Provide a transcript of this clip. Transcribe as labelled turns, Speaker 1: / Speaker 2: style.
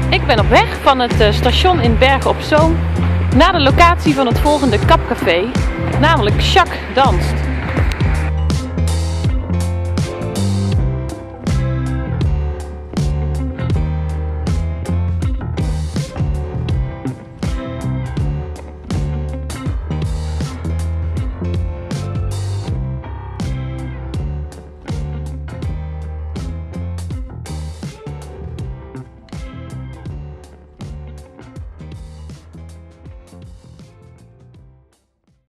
Speaker 1: Ik ben op weg van het station in Bergen op Zoom naar de locatie van het volgende kapcafé, namelijk Jacques Danst.